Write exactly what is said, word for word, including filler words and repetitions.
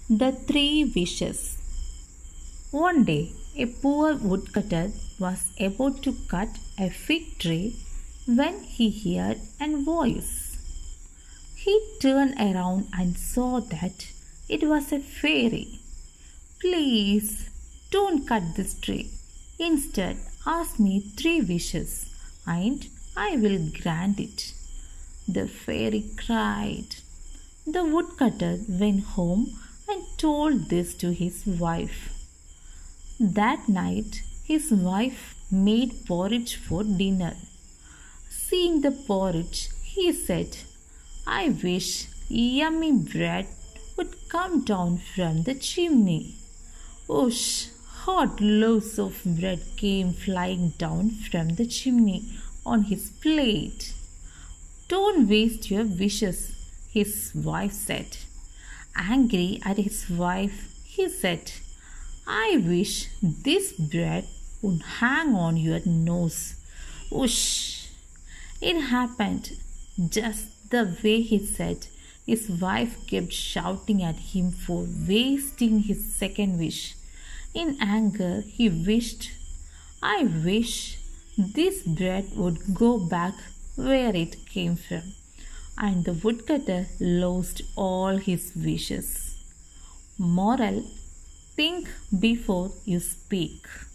The Three Wishes. One day, a poor woodcutter was about to cut a fig tree when he heard a voice. He turned around and saw that it was a fairy. Please, don't cut this tree. Instead, ask me three wishes, and I will grant it. The fairy cried. The woodcutter went home and told this to his wife. That night, his wife made porridge for dinner. Seeing the porridge, he said, I wish yummy bread would come down from the chimney. Whoosh! Hot loaves of bread came flying down from the chimney on his plate. Don't waste your wishes, his wife said. Angry at his wife, he said, I wish this bread would hang on your nose. Whoosh! It happened just the way he said. His wife kept shouting at him for wasting his second wish. In anger, he wished, I wish this bread would go back where it came from. And the woodcutter lost all his wishes. Moral: think before you speak.